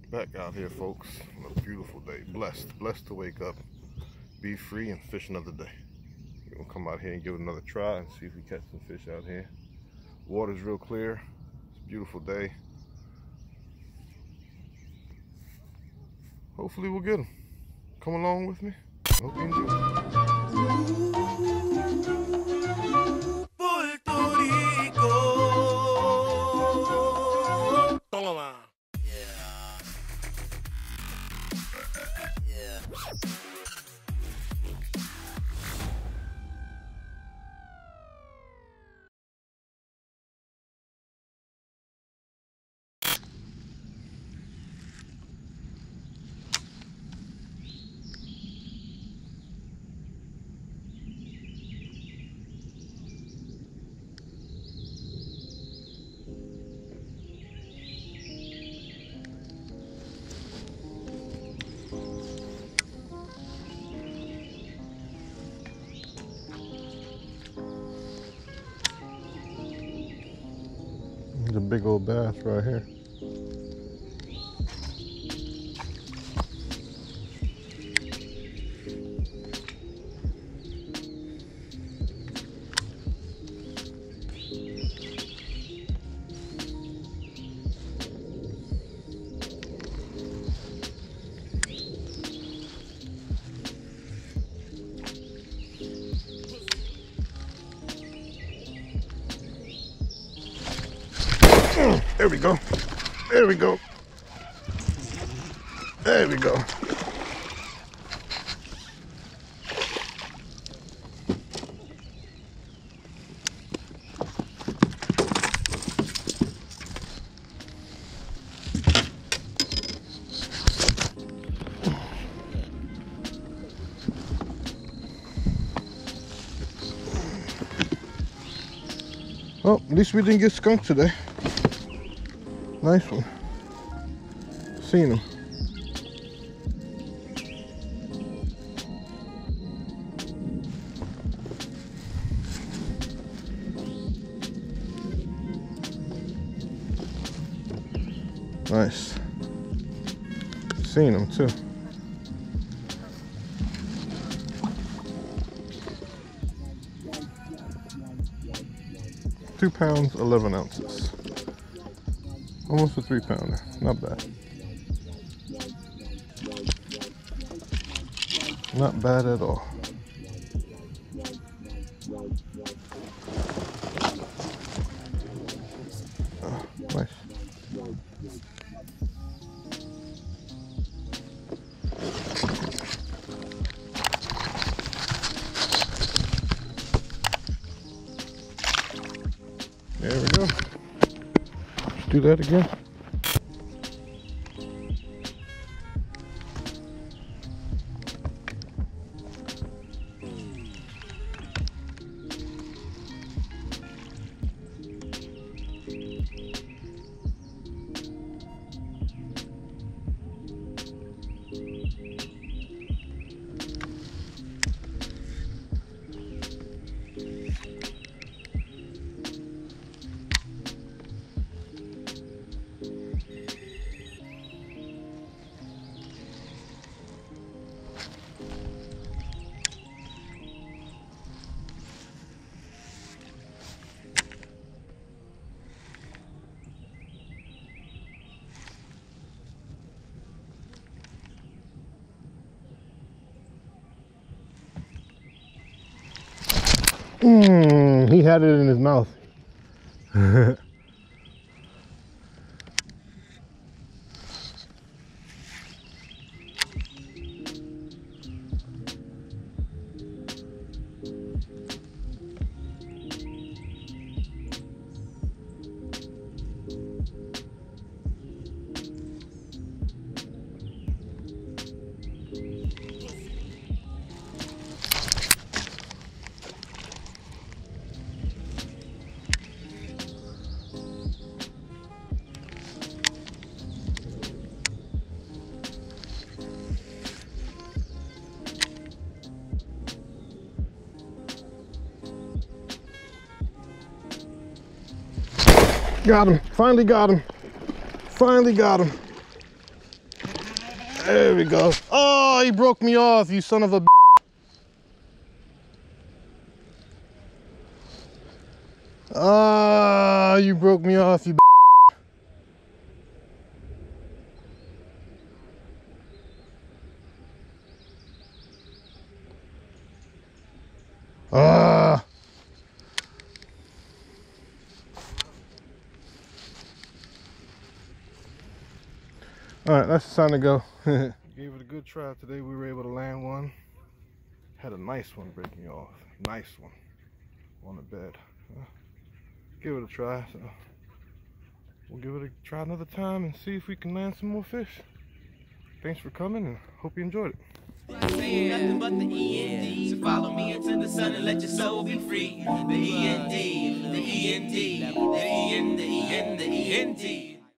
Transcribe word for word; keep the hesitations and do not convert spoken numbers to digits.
Back out here, folks, on a beautiful day. Blessed, blessed to wake up, be free, and fish another day. We're gonna come out here and give it another try and see if we catch some fish out here. Water's real clear. It's a beautiful day. Hopefully we'll get them. Come along with me. I hope you enjoy. There's a big old bass right here. There we go. There we go. There we go. Well, at least we didn't get skunked today. Nice one. Seen him. Nice. Seen him too. Two pounds, eleven ounces. Almost a three pounder, not bad. Not bad at all. Oh, nice. There we go. Do that again. Mmm, he had it in his mouth. Got him. Finally got him. Finally got him. There we go. Oh, he broke me off, you son of a b. Ah, you broke me off, you b. Ah. All right, that's the time to go. Gave it a good try today. We were able to land one. Had a nice one break me off. Nice one on the bed. Uh, give it a try. So we'll give it a try another time and see if we can land some more fish. Thanks for coming and hope you enjoyed it. Saying nothing but the E N D. So follow me into the sun and let your soul be free. The E N D, the E N D, the E N D, the E N D, the E N D.